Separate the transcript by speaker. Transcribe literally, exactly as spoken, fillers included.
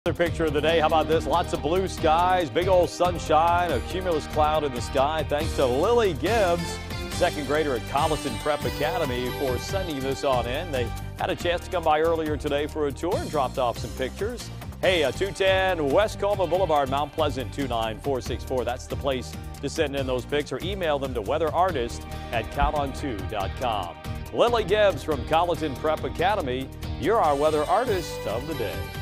Speaker 1: Another picture of the day. How about this? Lots of blue skies, big old sunshine, a cumulus cloud in the sky. Thanks to Lily Gibbs, second grader at Colleton Prep Academy, for sending this on in. They had a chance to come by earlier today for a tour and dropped off some pictures. Hey, uh, two ten West Colma Boulevard, Mount Pleasant, two nine four six four. That's the place to send in those pics, or email them to weather artist at count on two dot com. Lily Gibbs from Colleton Prep Academy, you're our weather artist of the day.